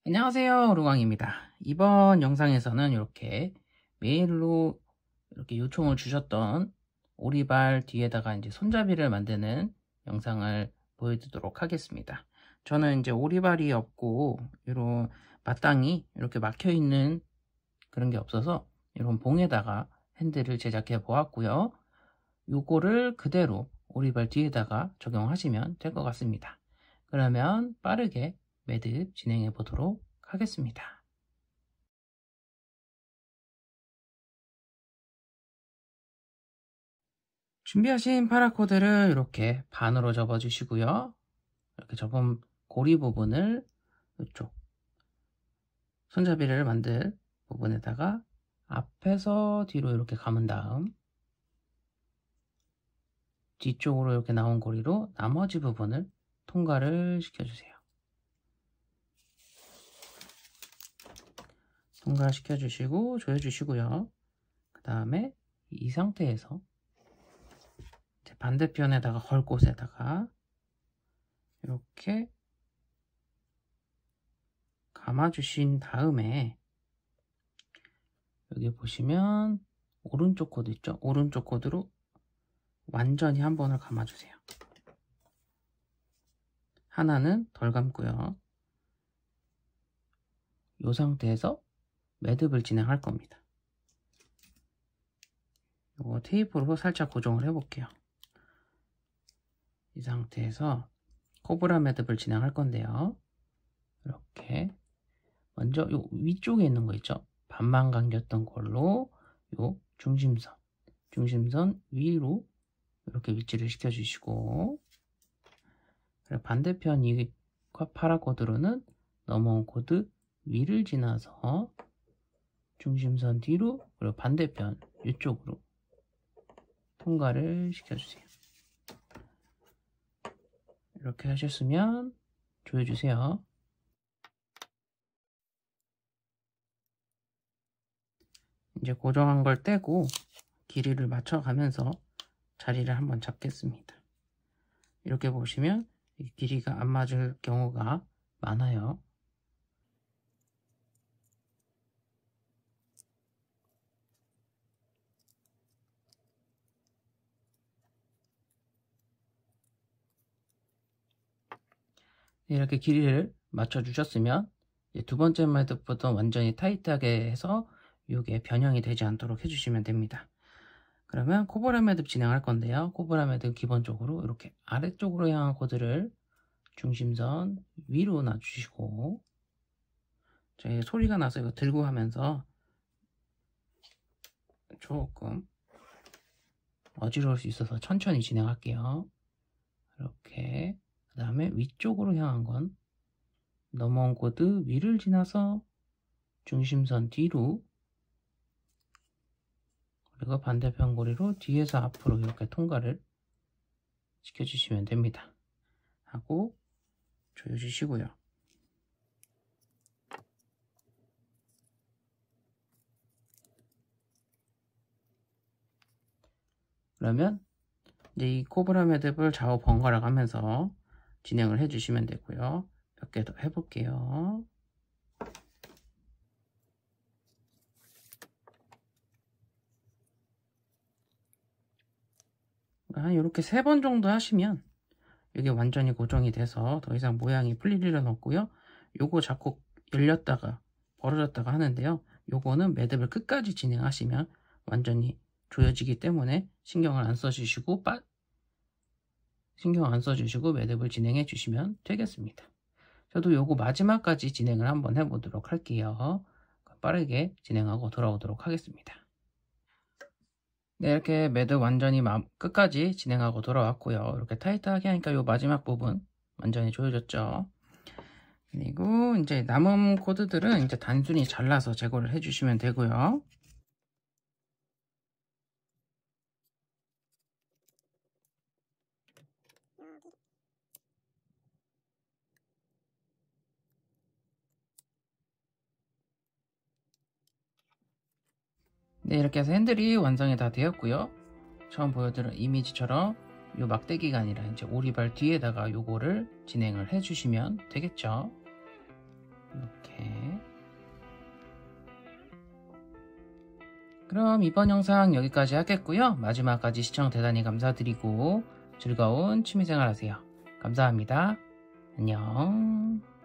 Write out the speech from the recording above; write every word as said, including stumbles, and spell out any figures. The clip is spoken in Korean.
안녕하세요, 루광입니다. 이번 영상에서는 이렇게 메일로 이렇게 요청을 주셨던 오리발 뒤에다가 이제 손잡이를 만드는 영상을 보여드리도록 하겠습니다. 저는 이제 오리발이 없고 이런 마땅히 이렇게 막혀 있는 그런 게 없어서 이런 봉에다가 핸들을 제작해 보았고요. 요거를 그대로 오리발 뒤에다가 적용하시면 될 것 같습니다. 그러면 빠르게 매듭 진행해 보도록 하겠습니다. 준비하신 파라코드를 이렇게 반으로 접어 주시고요. 이렇게 접은 고리 부분을 이쪽 손잡이를 만들 부분에다가 앞에서 뒤로 이렇게 감은 다음 뒤쪽으로 이렇게 나온 고리로 나머지 부분을 통과를 시켜주세요. 통과시켜 주시고 조여 주시고요. 그 다음에 이 상태에서 반대편에다가 걸 곳에다가 이렇게 감아 주신 다음에 여기 보시면 오른쪽 코드 있죠? 오른쪽 코드로 완전히 한 번을 감아 주세요. 하나는 덜 감고요. 이 상태에서 매듭을 진행할 겁니다. 이거 테이프로 살짝 고정을 해 볼게요. 이 상태에서 코브라 매듭을 진행할 건데요. 이렇게 먼저 요 위쪽에 있는 거 있죠? 반만 감겼던 걸로 요 중심선 중심선 위로 이렇게 위치를 시켜 주시고, 반대편 이 파라코드로는 넘어온 코드 위를 지나서 중심선 뒤로, 그리고 반대편 이쪽으로 통과를 시켜주세요. 이렇게 하셨으면 조여주세요. 이제 고정한 걸 떼고 길이를 맞춰가면서 자리를 한번 잡겠습니다. 이렇게 보시면 길이가 안 맞을 경우가 많아요. 이렇게 길이를 맞춰 주셨으면 두 번째 매듭부터 완전히 타이트하게 해서 이게 변형이 되지 않도록 해주시면 됩니다. 그러면 코브라 매듭 진행할 건데요. 코브라 매듭 기본적으로 이렇게 아래쪽으로 향한 코드를 중심선 위로 놔주시고, 저희 소리가 나서 이거 들고 하면서 조금 어지러울 수 있어서 천천히 진행할게요. 이렇게 그 다음에 위쪽으로 향한 건 넘어온 코드 위를 지나서 중심선 뒤로, 그리고 반대편 고리로 뒤에서 앞으로 이렇게 통과를 시켜주시면 됩니다. 하고 조여주시고요. 그러면 이제 이 코브라 매듭을 좌우 번갈아 가면서 진행을 해주시면 되고요. 몇 개 더 해볼게요. 한 이렇게 세 번 정도 하시면 이게 완전히 고정이 돼서 더 이상 모양이 풀릴 일은 없고요. 요거 자꾸 열렸다가 벌어졌다가 하는데요. 요거는 매듭을 끝까지 진행하시면 완전히 조여지기 때문에 신경을 안 써주시고 빠... 신경 안 써주시고 매듭을 진행해 주시면 되겠습니다. 저도 요거 마지막까지 진행을 한번 해보도록 할게요. 빠르게 진행하고 돌아오도록 하겠습니다. 네, 이렇게 매듭 완전히 끝까지 진행하고 돌아왔고요. 이렇게 타이트하게 하니까 요 마지막 부분 완전히 조여졌죠. 그리고 이제 남은 코드들은 이제 단순히 잘라서 제거를 해주시면 되고요. 네, 이렇게 해서 핸들이 완성이 다 되었고요. 처음 보여드린 이미지처럼 이 막대기가 아니라 이제 오리발 뒤에다가 요거를 진행을 해주시면 되겠죠. 이렇게. 그럼 이번 영상 여기까지 하겠고요. 마지막까지 시청 대단히 감사드리고 즐거운 취미생활 하세요. 감사합니다. 안녕.